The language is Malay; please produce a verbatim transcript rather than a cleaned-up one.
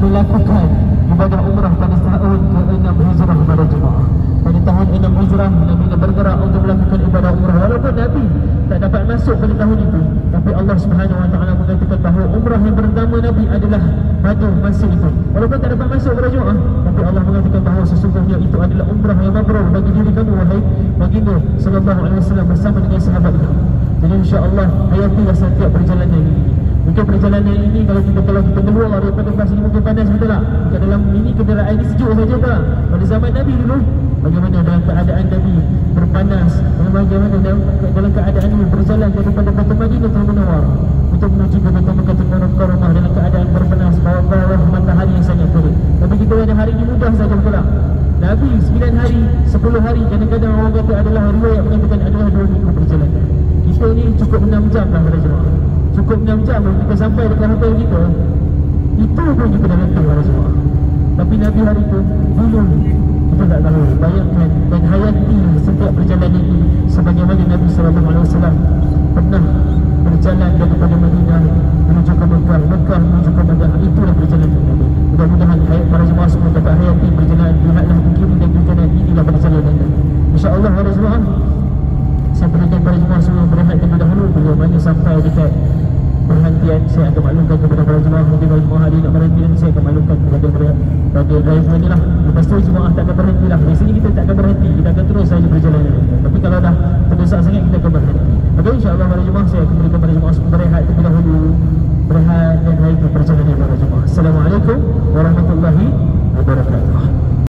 melakukan ibadah umrah pada tahun ke enam Hijrah pada jemaah. Pada tahun enam Hijrah Nabi bergerak untuk melakukan ibadah umrah. Walaupun Nabi tak dapat masuk pada tahun itu, tapi Allah Subhanahu Wa Taala mengatakan bahawa umrah yang pertama Nabi adalah pada masa itu. Walaupun tak dapat masuk pada jemaah, tapi Allah mengatakan bahawa sesungguhnya itu adalah umrah yang mabrur bagi diri kamu wahai baginda sallallahu alaihi wasallam bersama dengan sahabat kamu. Jadi insya-Allah hayatilah setiap perjalanan ini. Mungkin perjalanan ini kalau kita kalau kita keluar daripada bas ini mungkin panas, betul tak? Kat dalam ini kenderaan ini sejuk saja tak? Pada zaman Nabi dulu, bagaimana dalam keadaan Nabi berpanas, bagaimana dalam, dalam keadaan ini berjalan daripada Kota Madinah ke Munawwar untuk menuju ke Kota Mekah Mukarramah dalam keadaan berpanas, bawah matahari yang sangat terik. Tapi kita ada hari ini mudah saja, betul tak? Nabi sembilan hari, sepuluh hari, kadang-kadang orang kata adalah riwayat mengatakan adalah dua minggu perjalanan. Kita ni cukup enam jam lah pada jemaah. Cukup enam jam kita sampai dekat hotel kita. Itu pun kita dah letih pada jemaah. Tapi Nabi hari itu dulu kita tak tahu. Bayangkan dan hayati setiap perjalanan ini sebagaimana Nabi sallallahu alaihi wasallam pernah berjalan daripada Madinah menuju ke Mekah, Mekah menuju ke Madinah. Itulah perjalanan Nabi. Mudah-mudahan hayat para jemaah semua dapat hayati perjalanan lihatlah ke kiri dan ke kanan. Inilah perjalanan Nabi. Insya-Allah para jemaah, saya berikan para jemaah semua berehat terlebih dahulu. Bila mana sampai dekat perhentian, saya akan maklumkan kepada para jemaah. Mungkin para jemaah hari nak berhenti, dan saya akan maklumkan kepada pada driver ni lah. Lepas tu jemaah tak akan berhenti lah. Biasanya kita tak akan berhenti, kita akan terus saja perjalanan. Tapi kalau dah terdesak sangat, kita akan berhenti. Maka insya-Allah para jemaah, saya akan berikan para jemaah semua berehat terlebih dahulu. Berehat dan hari perjalanan para jemaah. Assalamualaikum warahmatullahi wabarakatuh.